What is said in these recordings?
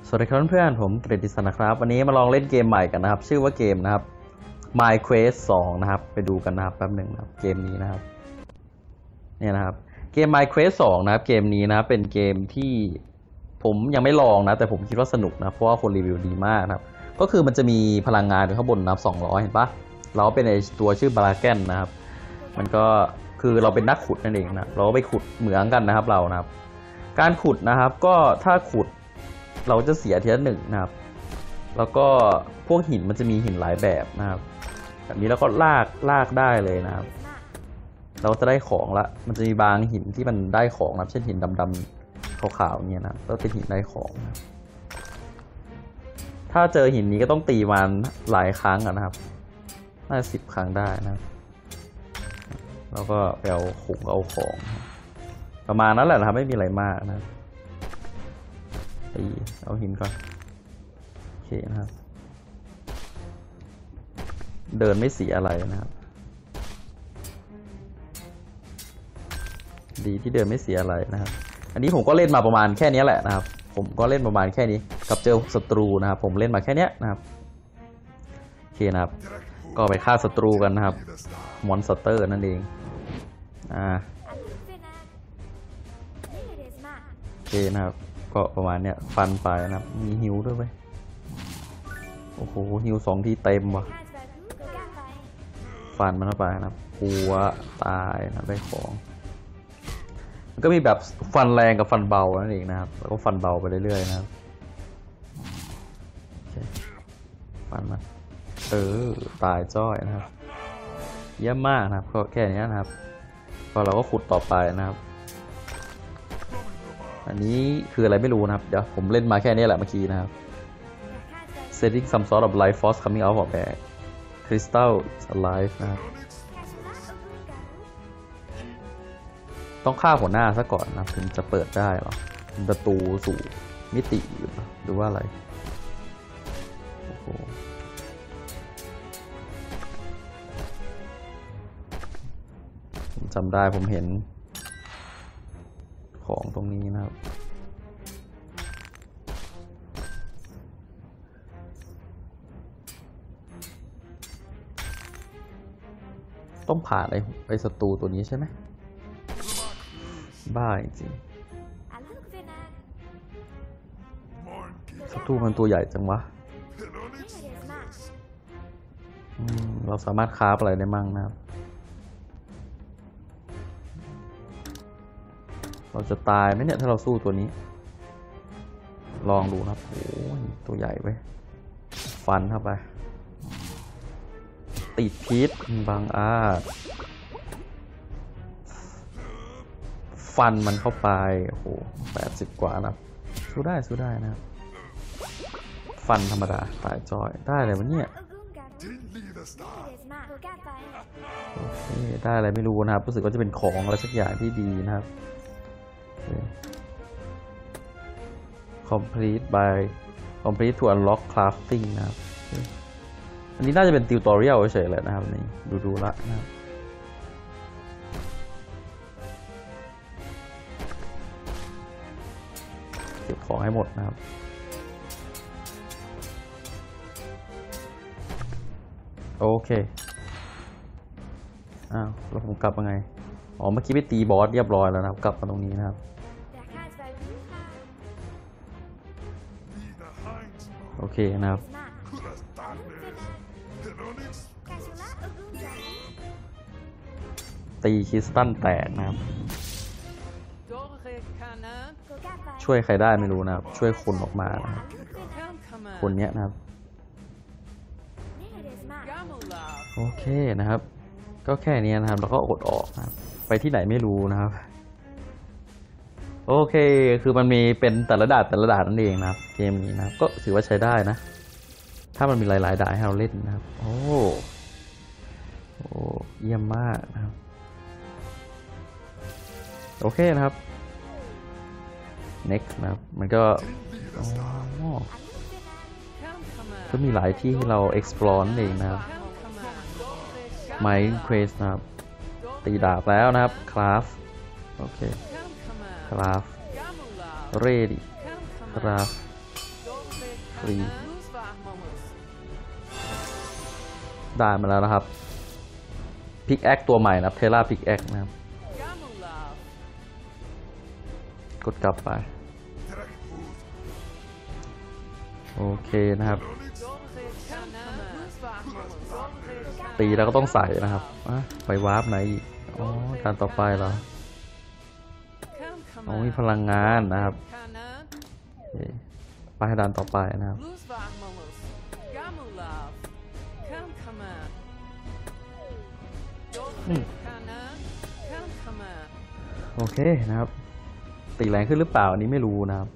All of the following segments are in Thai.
สวัสดีครับเพื่อนผมกฤติศักดิ์นะครับวันนี้มาลองเล่นเกมใหม่กันนะครับชื่อว่าเกมนะครับ Minecraft 2นะครับไปดูกันนะครับแป๊บหนึ่งนะครับเกมนี้นะครับเนี่ยนะครับเกม Minecraft 2นะครับเกมนี้นะเป็นเกมที่ผมยังไม่ลองนะแต่ผมคิดว่าสนุกนะเพราะว่าคนรีวิวดีมากนะครับก็คือมันจะมีพลังงานอยู่ข้างบนนะครับ200เห็นปะเราเป็นในตัวชื่อบาราแกนนะครับมันก็คือเราเป็นนักขุดนั่นเองนะเราก็ไปขุดเหมืองกันนะครับเรานะครับการขุดนะครับก็ถ้าขุดเราจะเสียทีละ1นะครับแล้วก็พวกหินมันจะมีหินหลายแบบนะครับแบบนี้แล้วก็ลากได้เลยนะครับเราจะได้ของละมันจะมีบางหินที่มันได้ของนะเช่นหินดำๆขาวๆเนี่ยนะก็เป็นหินได้ของนะถ้าเจอหินนี้ก็ต้องตีมันหลายครั้งนะครับน่า10 ครั้งได้นะครับแล้วก็ไปเอาขุงเอาของประมาณนั้นแหละนะครับไม่มีอะไรมากนะตีเอาหินก่อนโอเคนะครับเดินไม่เสียอะไรนะครับดีที่เดินไม่เสียอะไรนะครับอันนี้ผมก็เล่นมาประมาณแค่นี้แหละนะครับผมก็เล่นประมาณแค่นี้กับเจอศัตรูนะครับผมเล่นมาแค่นี้นะครับโอเคนะครับก็ไปฆ่าศัตรูกันนะครับมอนสเตอร์นั่นเองโอเคนะครับก็ประมาณเนี้ยฟันไปนะครับมีฮิวด้วยไหมโอ้โหฮิว2 ทีเต็มว่ะฟันมันเข้าไปนะครับหัวตายนะได้ของมันก็มีแบบฟันแรงกับฟันเบานั่นเองนะครับแล้วก็ฟันเบาไปเรื่อยๆนะครับฟันมันตายจ้อยนะครับเยี่ยมมากนะครับก็แค่นี้นะครับก็เราก็ขุดต่อไปนะครับอันนี้คืออะไรไม่รู้นะครับเดี๋ยวผมเล่นมาแค่นี้แหละเมื่อกี้นะครับ setting some sort of life force coming out of air crystal is alive นะครับต้องฆ่าหัวหน้าซะก่อนนะถึงจะเปิดได้หรอประตูสู่มิติหรือว่าอะไรโอ้โหผมจำได้ผมเห็นของตรงนี้นะครับต้องผ่านไอ้ศัตรูตัวนี้ใช่ไหมบ้าจริงศัตรูมันตัวใหญ่จังวะเราสามารถคราฟอะไรได้มั่งนะครับเราจะตายไหมเนี่ยถ้าเราสู้ตัวนี้ลองดูนะครับโอ้ยตัวใหญ่ไปฟันเข้าไปติดพิษบางอาจฟันมันเข้าไปโอ้โห80 กว่านะสู้ได้นะครับฟันธรรมดาตายจอยได้อะไรวะเนี่ยโอเคได้อะไรไม่รู้นะครับรู้สึกว่าจะเป็นของอะไรสักอย่างที่ดีนะครับ complete to unlock crafting นะครับอันนี้น่าจะเป็นติวตอเรียลเฉยๆเลยนะครับนี่ดูละนะครับเก็บของให้หมดนะครับโอเคแล้วผมกลับยังไงเมื่อกี้ไปตีบอสเรียบร้อยแล้วนะครับกลับมาตรงนี้นะครับโอเคนะครับตีคริสตัลแตกนะครับช่วยใครได้ไม่รู้นะครับช่วยคนออกมานะครับคนเนี้ยนะครับโอเคนะครับก็แค่นี้นะครับแล้วก็อดออกนะครับไปที่ไหนไม่รู้นะครับโอเคคือมันมีเป็นแต่ละด่านนั่นเองนะครับเกมนี้นะครับก็ถือว่าใช้ได้นะถ้ามันมีหลายๆด่านให้เราเล่นนะครับโอ้เยี่ยมมากนะครับโอเคนะครับ next นะครับมันก็มีหลายที่ให้เรา explore นั่นเองนะครับ Minecraft นะครับตีดาบแล้วนะครับ craft โอเค craft ready craft รีได้มาแล้วนะครับพิกแอคตัวใหม่นะครับเทล่าพิกแอคนะครับกดกลับไปโอเคนะครับตีแล้วก็ต้องใส่นะครับไปวาร์ปไหนอีกอ๋อการต่อไปเหรออ๋อมีพลังงานนะครับไปให้ด่านต่อไปนะครับโอเคนะครับตีแรงขึ้นหรือเปล่าอันนี้ไม่รู้นะครับ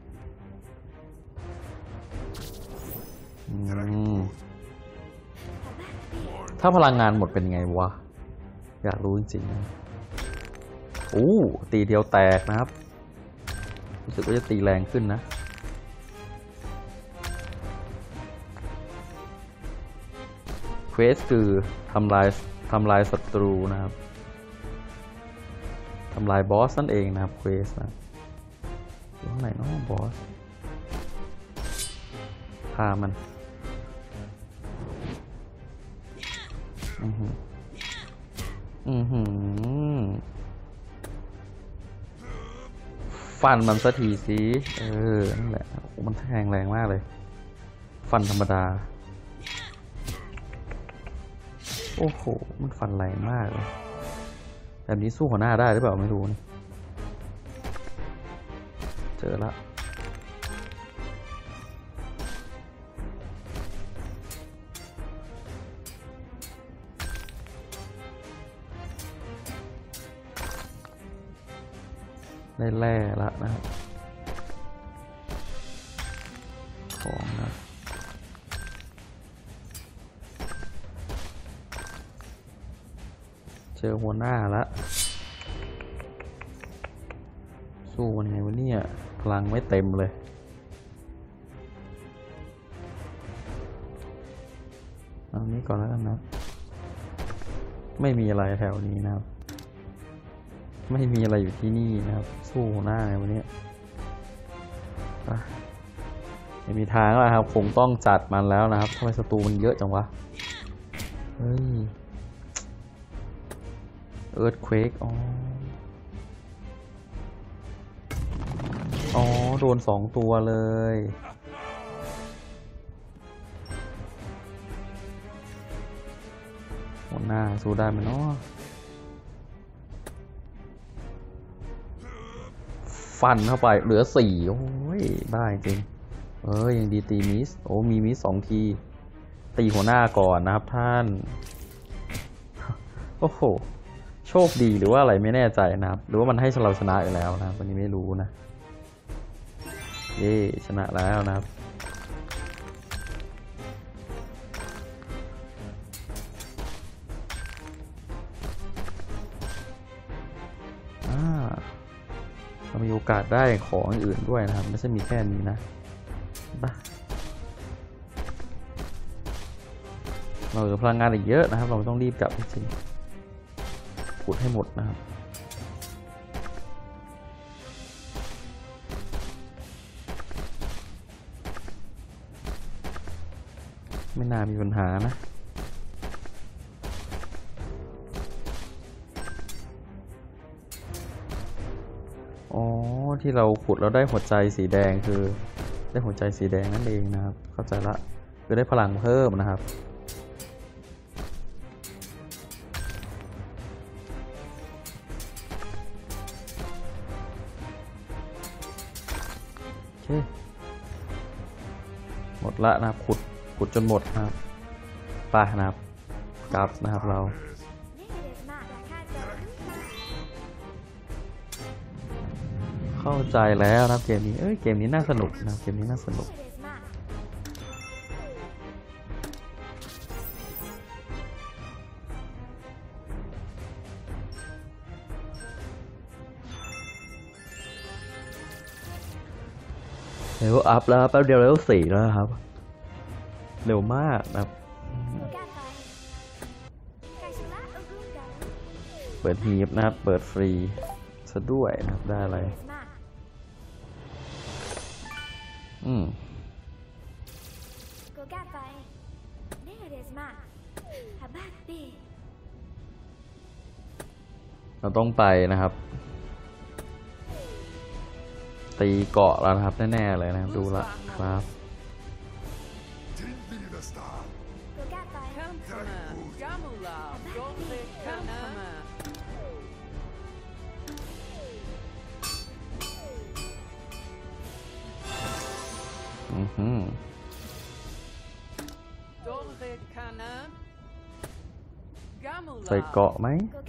ถ้าพลังงานหมดเป็นไงวะอยากรู้จริงๆอู้ตีเดียวแตกนะครับรู้สึกว่าจะตีแรงขึ้นนะเควสคือทำลายศัตรูนะครับทำลายบอสนั่นเองนะครับเควสนะอยู่ข้างไหนเนาะบอสฆ่ามันฟันมันสักทีสินั่นแหละมันแทงแรงมากเลยฟันธรรมดาโอ้โหมันฟันแรงมากเลยแบบนี้สู้หัวหน้าได้หรือเปล่าไม่รู้นะเจอละได้แร่ละนะครับของนะเจอหัวหน้าละสู้มันไงวะเนี่ยพลังไม่เต็มเลยเอานี้ก่อนแล้วกันนะไม่มีอะไรแถวนี้นะครับไม่มีอะไรอยู่ที่นี่นะครับสู้หัวหน้าไงวันนี้ไม่มีทางแล้วครับคงต้องจัดมันแล้วนะครับทำไมศัตรูมันเยอะจังวะเฮ้ยเอิร์ธเควกอ๋อโดน2 ตัวเลยหัวหน้าสู้ได้ไหมเนาะฟันเข้าไปเหลือ4โอ้ยได้จริงยังดีตีมิสมีมิส2 ทีตีหัวหน้าก่อนนะครับท่านโอ้โหโชคดีหรือว่าอะไรไม่แน่ใจนะครับหรือว่ามันให้เราชนะอีกแล้วนะวันนี้ไม่รู้นะเย่ชนะแล้วนะครับเรามีโอกาสได้ของอื่นด้วยนะครับไม่ใช่มีแค่นี้นะเราเหลือพลังงานอีกเยอะนะครับเราต้องรีบกลับจริงๆขุดให้หมดนะครับไม่น่ามีปัญหานะที่เราขุดเราได้หัวใจสีแดงคือได้หัวใจสีแดงนั่นเองนะครับเข้าใจละคือได้พลังเพิ่มนะครับโอเคหมดละนะครับขุดจนหมดนะครับไปนะครับกลับนะครับเราเข้าใจแล้วนะครับเกมนี้เกมนี้น่าสนุกนะเกมนี้น่าสนุกเลเวลอัพแล้วแป๊บเดียวเลเวล4แล้วครับเร็วมากนะครับเปิดฮีบนะครับเปิดฟรีซะด้วยนะครับได้อะไรเราต้องไปนะครับตีเกาะแล้วนะครับแน่ๆเลยนะครับดูละครับใส่เกาะไหม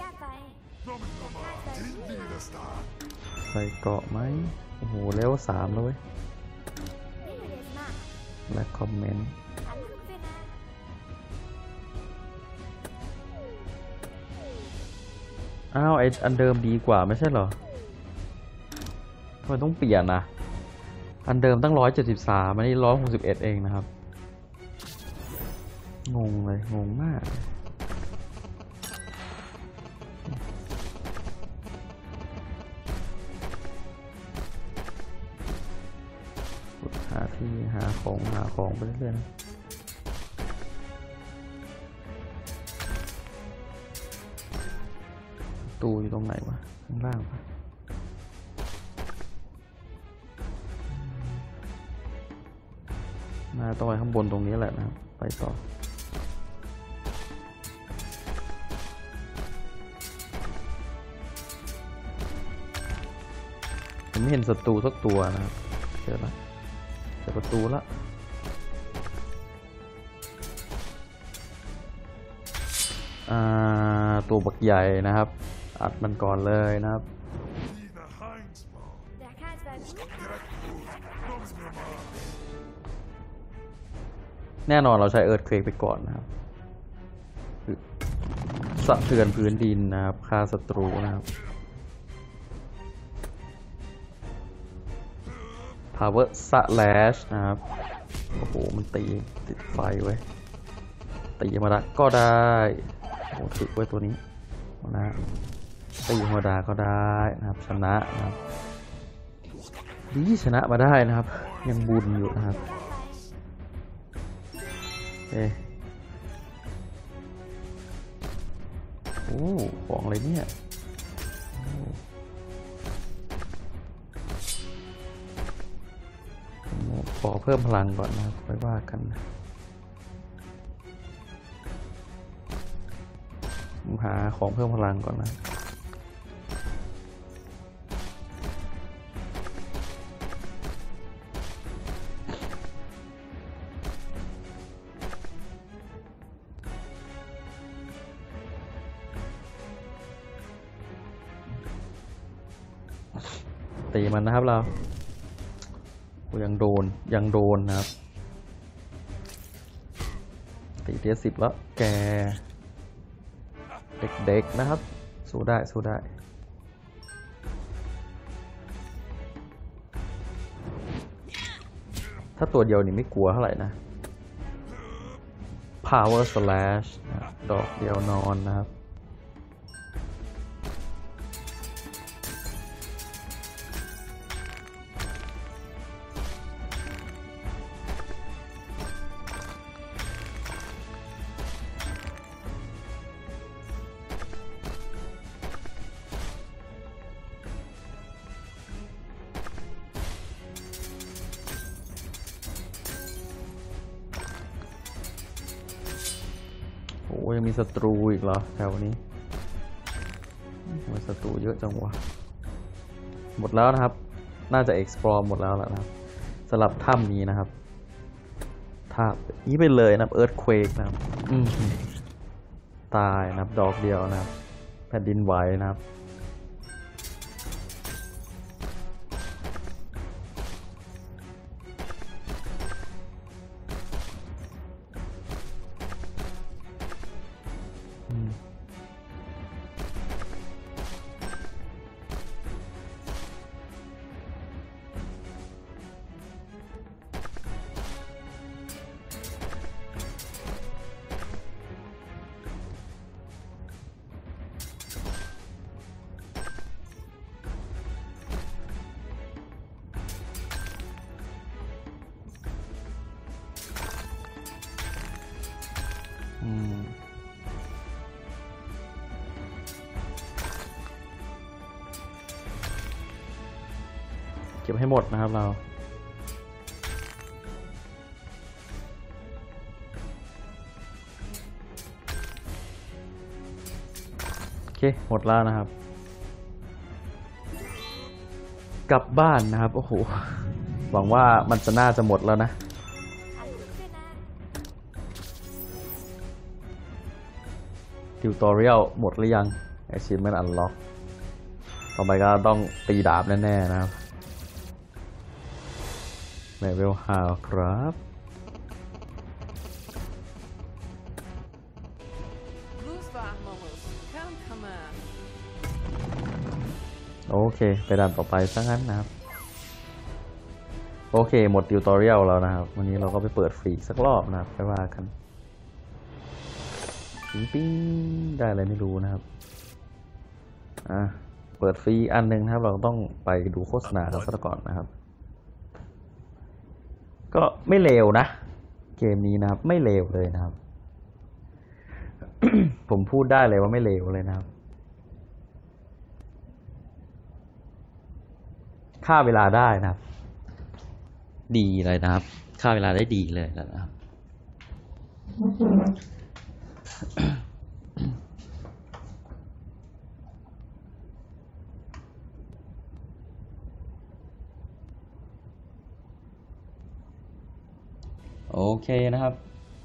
ใส่เกาะไหมโอ้โหเลเวล3แล้วเว้ยและคอมเมนต์อ้าวไออันเดิมดีกว่าไม่ใช่เหรอทำไมต้องเปลี่ยนนะอันเดิมตั้ง173อันนี้161เองนะครับงงเลยงงมากหาที่หาของไปเรื่อยๆนะตูอยู่ตรงไหนวะข้างล่างปะน่าต้องไปข้างบนตรงนี้แหละนะครับไปต่อผมไม่เห็นศัตรูสักตัวนะครับเจอละเจอประตูละตัวบักใหญ่นะครับอัดมันก่อนเลยนะครับแน่นอนเราใช้เอิร์ธเควกไปก่อนนะครับสะเทือนพื้นดินนะครับฆ่าศัตรูนะครับ Power Slash นะครับโอ้โหมันตีติดไฟไว้ตีธรรมดาก็ได้โอ้ติดไว้ตัวนี้นะตีธรรมดาก็ได้นะครับชนะนะครับดีชนะมาได้นะครับยังบุญอยู่นะครับโอ้ของอะไรเนี่ยขอเพิ่มพลังก่อนนะครับค่อยว่ากันผมหาของเพิ่มพลังก่อนนะตีมันนะครับเรายังโดนนะครับตีเทีย10แล้วแกเด็กๆนะครับสู้ได้ถ้าตัวเดียวนี่ไม่กลัวเท่าไหร่นะ Power Slash ดอกเดียวนอนนะครับโอ้ยังมีศัตรูอีกเหรอแถวนี้มีศัตรูเยอะจังวะหมดแล้วนะครับน่าจะ explore หมดแล้วนะครับสำหรับถ้ำนี้นะครับถ้ำนี้ไปเลยนะครับ earthquake นะครับตายนะครับดอกเดียวนะครับแผ่นดินไหวนะครับเก็บให้หมดนะครับเราโอเคหมดแล้วนะครับกลับบ้านนะครับโอ้โหหวังว่ามันจะน่าจะหมดแล้วนะติวตอเรียลหมดหรือยัง Achievement Unlock ต่อไปก็ต้องตีดาบแน่ๆนะครับเลเวล5ครับโอเคไปด่านต่อไปซะงั้นนะครับโอเคหมดติวตอเรียลแล้วนะครับวันนี้เราก็ไปเปิดฟรีสักรอบนะครับไปว่ากันปิ้งได้อะไรไม่รู้นะครับเปิดฟรีอันนึงนะครับเราต้องไปดูโฆษณากันซะก่อนนะครับก็ไม่เลวนะเกมนี้นะครับไม่เลวเลยนะครับ ผมพูดได้เลยว่าไม่เลวเลยนะครับฆ่าเวลาได้นะครับดีเลยนะครับฆ่าเวลาได้ดีเลยนะครับ โอเคนะครับ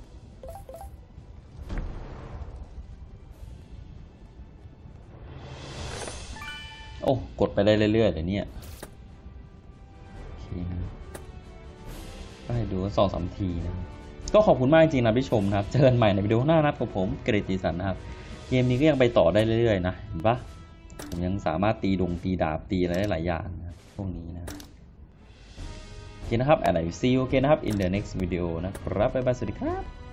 โอ้กดไปได้เรื่อยๆเลยเนี่ยโอเคนะก็ให้ดู2-3 ทีนะก็ขอบคุณมากจริงๆนะพี่ชมนะครับเจอกันใหม่ในวิดีโอหน้านะครับกับผมเกรติสันนะครับเกมนี้ก็ยังไปต่อได้เรื่อยๆนะเห็นปะผมยังสามารถตีดาบตีอะไรได้หลายอย่างนะพวกนี้นะโอเคนะครับand I will see you again นะครับ in the next video นะครับบ๊ายบายสวัสดีครับ